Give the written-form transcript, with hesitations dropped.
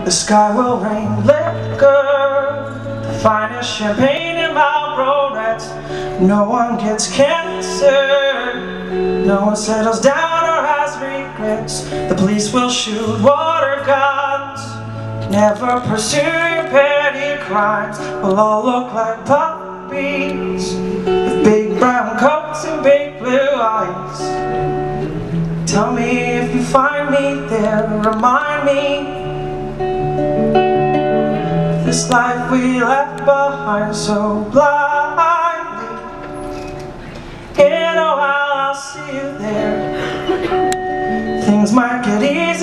The sky will rain liquor, the finest champagne in Marlboro Reds. No one gets cancer, no one settles down or has regrets. The police will shoot water guns, never pursue your petty crimes. We'll all look like puppies with big brown coats and big blue eyes. Tell me if you find me there, remind me this life we left behind so blindly. In a while I'll see you there. Things might get easier